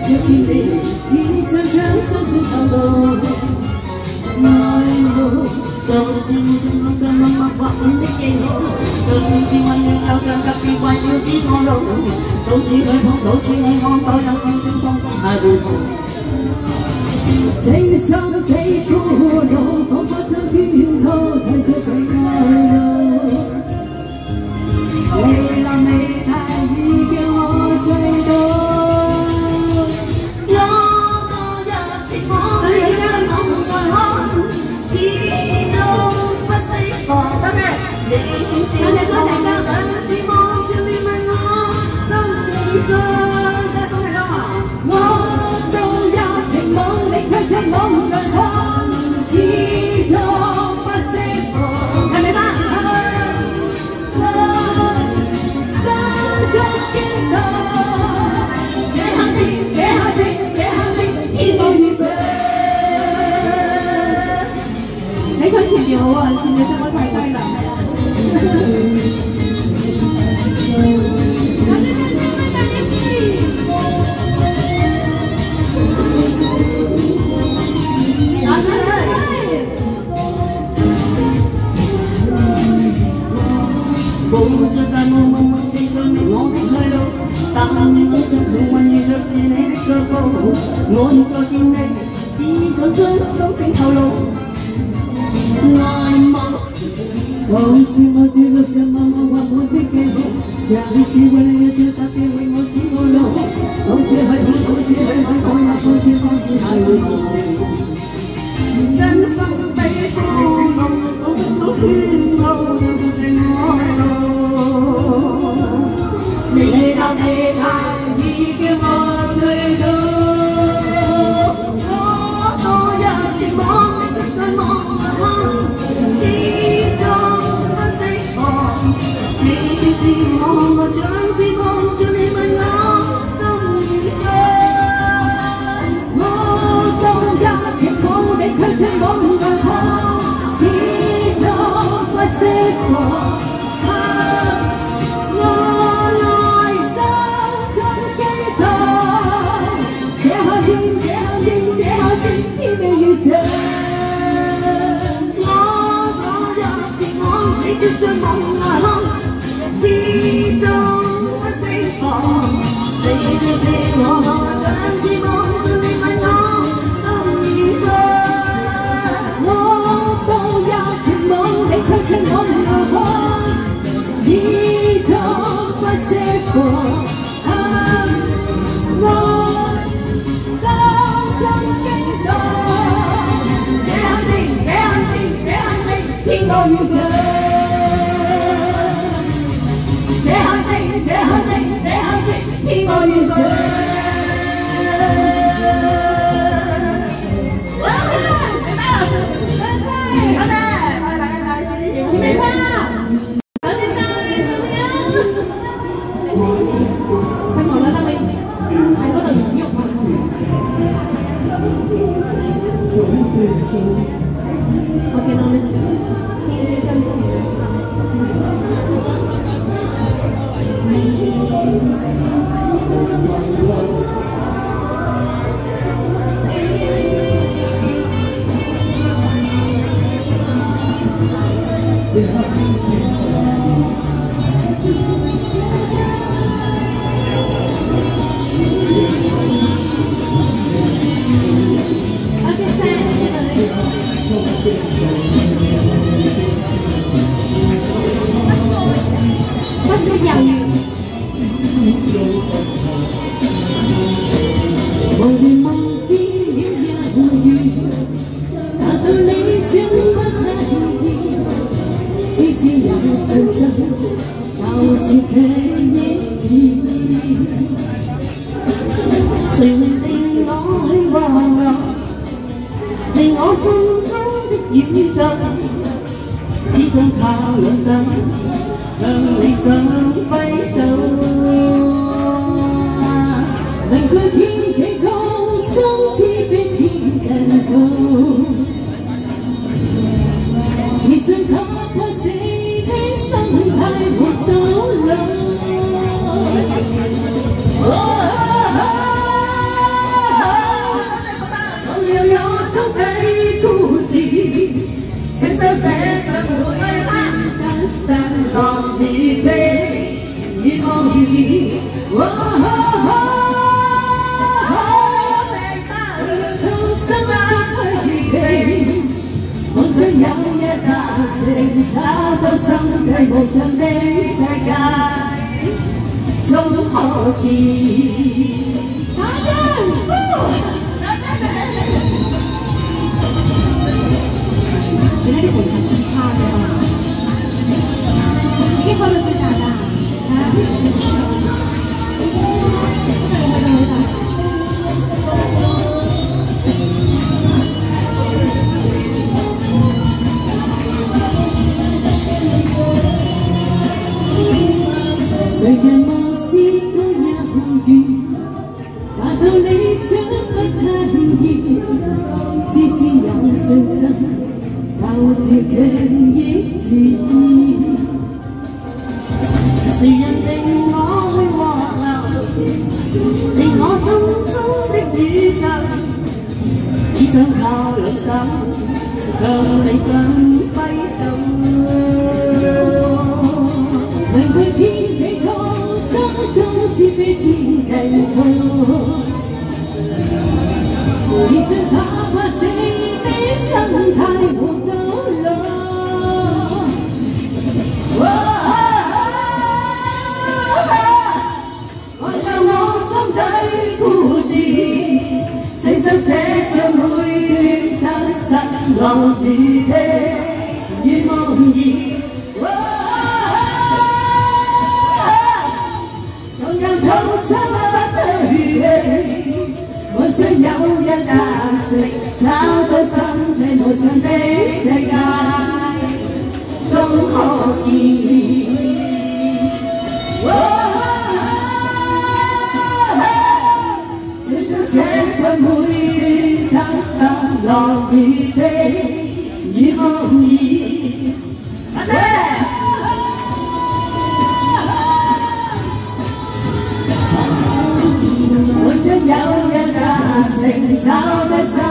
着見你，只想將雙手透露。愛慕，導致我像路上默默畫滿的記號，盡是混亂又像特別為了指我路，到處去碰，到處去看，都有風聲風風下回頭。精心幾苦惱，彷彿將圈套褪色這愛路。你男你太已叫我醉倒，我個人前往你一夢外看，始終不釋放。你是笑我，像是望住你問我心裏想。我都有情夢，你卻情夢難看，始終不釋放。係咪翻？心中激動，這刻天，這刻天，這刻天，天我遇上。你推前面好啊，前面真係太低啦。抱着但我默默地在覓我的去路，但願我想幸運遇着是你的腳步，我要再見你，只想將心聲透露。愛慕，抱住我在路上默默畫滿的記號，像是為你最特別為我指我路，到處去看，到處去看，我也到處方知太會夢。真心比苦惱，講不出圈套，讓做情愛路。你太已叫我醉倒，我墮入情網，你卻在望來看，始終不釋放。你似是我，我像是望著你問我心如傷。我墮入情網，你卻在望來看，始終不釋放。像夢來看，始終不釋放。你笑是我，像是望著你問我心如傷。我墮入情網，你卻像夢來看，始終不釋放。我心中激動，這刻情，這刻情，這刻情，偏我遇上。騙我遇上，前面花，多謝晒小朋友。佢無啦啦喺嗰度喐喐。我見到你親切真切的笑。 故事，親手寫上每單失落離別與夢兒。從生不預期，夢想有日達成，找到心底無上的世界，終可見。 你那个混成很差的哦，你可以换个最大的啊，这个有没有回答？ 誰人無試過也遇，達到理想不太易，只是有信心。鬥自強亦自然，誰人令我去滑流，令我心中的宇宙，只想靠兩手向理想揮手。能對天祈禱，心中自卑偏祈禱，只想打破死的生態。落雨的與夢兒，總有衷心不對棄，夢想有日達成，找到心底無上的世界，終可見。這寫上每段失落雨的與夢兒。我想有日達成，找得